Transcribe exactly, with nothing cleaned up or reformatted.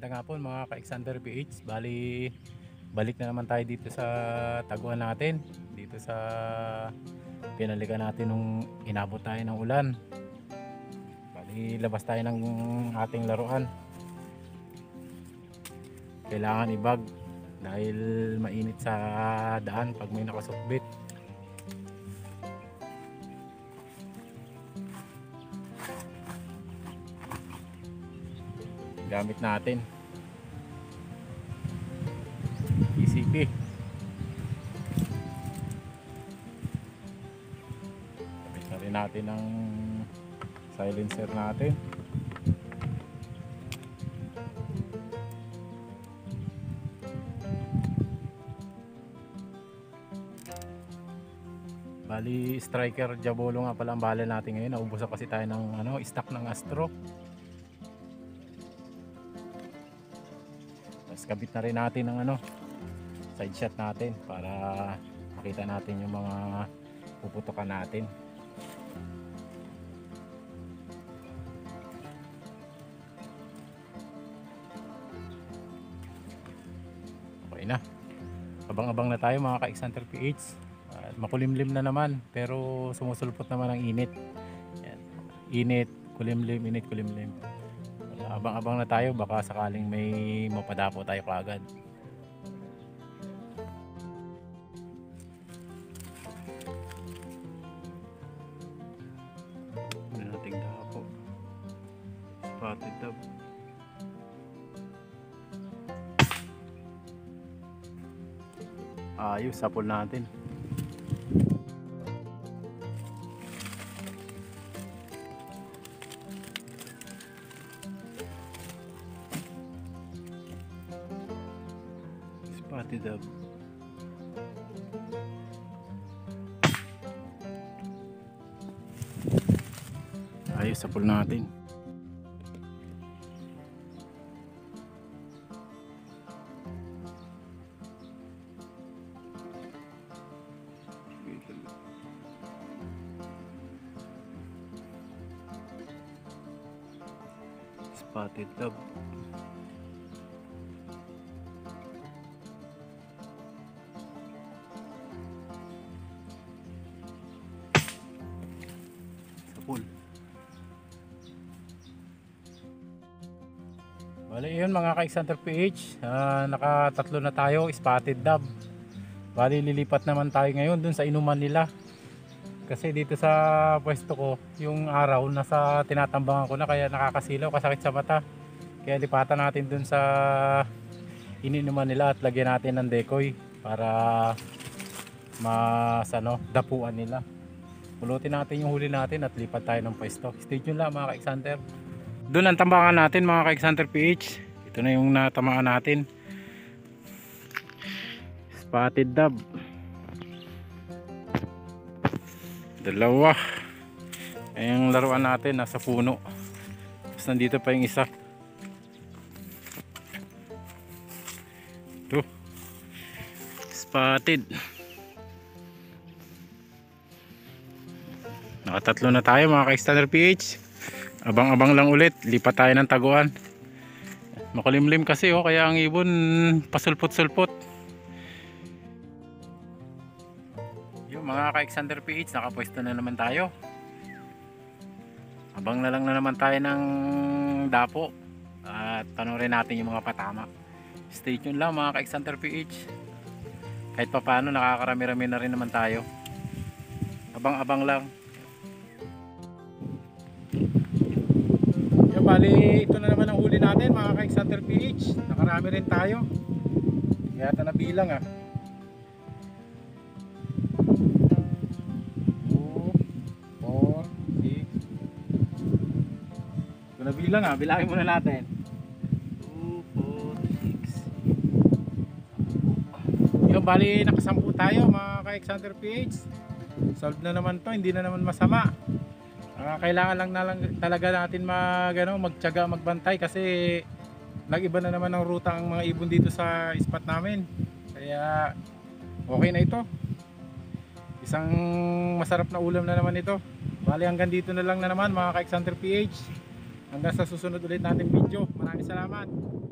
magandang hapon mga ka-Xander P H. Bali, balik na naman tayo dito sa taguan natin. Dito sa pinalikan natin nung inabot tayo ng ulan. Bali, labas tayo ng ating laruan. Kailangan ibag dahil mainit sa daan pag may nakasukbit. Gamit natin E C P. Gamit na rin natin ang silencer natin. Bali, striker Diabolo nga pala ang bala natin ngayon. Naubusan kasi tayo ng ano, stock ng Astro. Kabit na rin natin ng ano, side shot natin para makita natin yung mga puputukan natin. Okay na, abang-abang na tayo mga ka-Xander P H. Uh, makulimlim na naman pero sumusulpot naman ang init. Yan. Init, kulimlim, init, kulimlim. Abang-abang na tayo, baka sakaling may mapadapo tayo kaagad. Ano nating dapo? Spotted dove. Ayos, sapol natin. Spotted dove. Ayos, sapol natin. Spotted dove. Bali yun mga ka-Xander P H, uh, nakatatlo na tayo, spotted dove. Bali lilipat naman tayo ngayon dun sa inuman nila. Kasi dito sa pwesto ko, yung araw nasa tinatambangan ko na kaya nakakasilaw, kasakit sa mata. Kaya lipatan natin dun sa ininuman nila at lagyan natin ng decoy para mas ano, dapuan nila. Pulutin natin yung huli natin at lipat tayo ng pwesto. Stay tuned lang mga ka-Xander. Doon ang tambangan natin mga ka-Xander P H. Ito na yung natamaan natin. Spotted dove. Dalawa. Ay yung laruan natin nasa puno. Tapos nandito pa yung isa. Ito. Spotted. Nakatatlo na tayo mga ka-Xander P H. Abang-abang lang ulit, lipat tayo ng taguan. Makulimlim kasi oh, kaya ang ibon pasulpot-sulpot. Yung mga ka-Xander P H, nakapwesto na naman tayo. Abang na lang na naman tayo ng dapo at panoorin natin yung mga patama. Stay tuned lang mga ka-Xander P H. Kahit pa paano nakakarami-rami na rin naman tayo. Abang-abang lang. Bali, ito na naman ang huli natin mga ka-Xander P H. Nakarami rin tayo. Yata na bilang ah. two, four, six. Ito na bilang ah. Bilangin muna natin. two, four, six. Yung bali, nakasampu tayo mga ka-Xander P H. Solve na naman to. Hindi na naman masama. Uh, kailangan lang, na lang talaga natin mag, ano, magtyaga, magbantay kasi nag-iba na naman ang ruta ang mga ibon dito sa spot namin. Kaya okay na ito. Isang masarap na ulam na naman ito. Bali hanggang dito na lang na naman mga ka-Xander P H. Hanggang sa susunod ulit natin video. Maraming salamat.